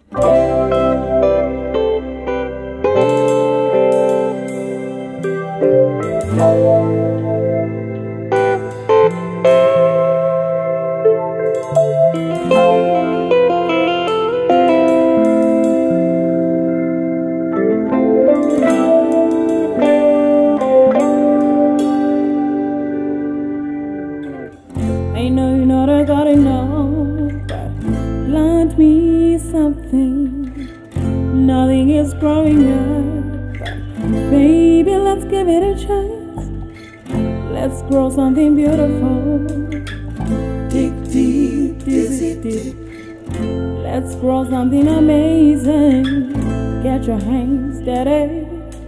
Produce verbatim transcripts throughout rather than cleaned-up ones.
Nothing is growing up, baby, let's give it a chance. Let's grow something beautiful. Dig deep, dig deep. Let's grow something amazing. Get your hands dirty.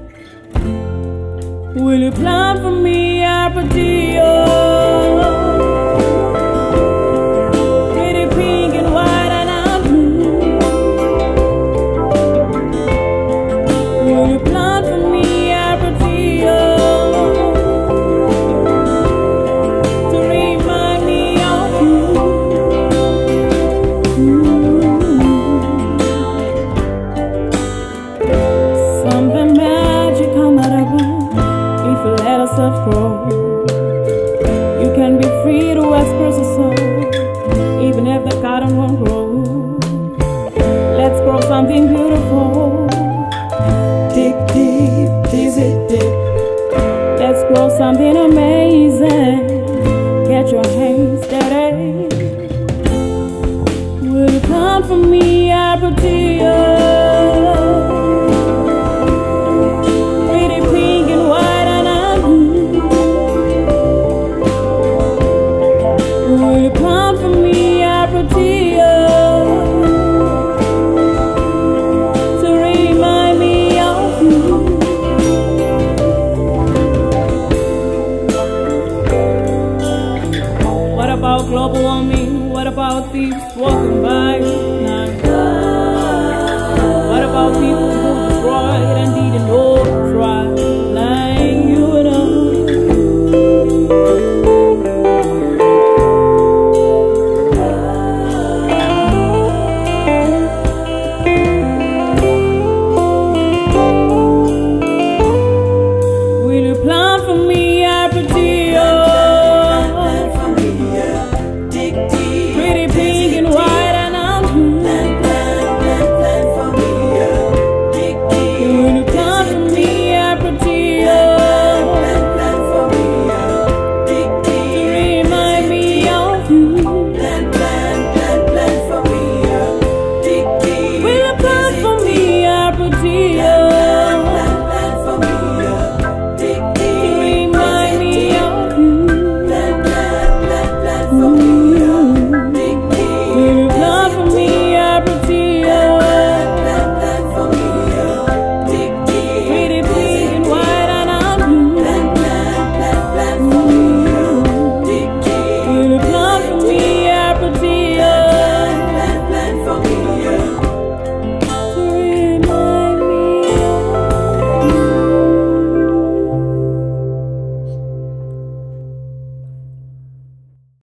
Will you plant for me a Protea? You can be free to express a soul, even if the garden won't grow. Let's grow something beautiful. Dig deep, dig deep. Let's grow something amazing. Get your hands dirty. Will you come for me, a Protea? Global warming, what about thieves walking by? Nah. What about people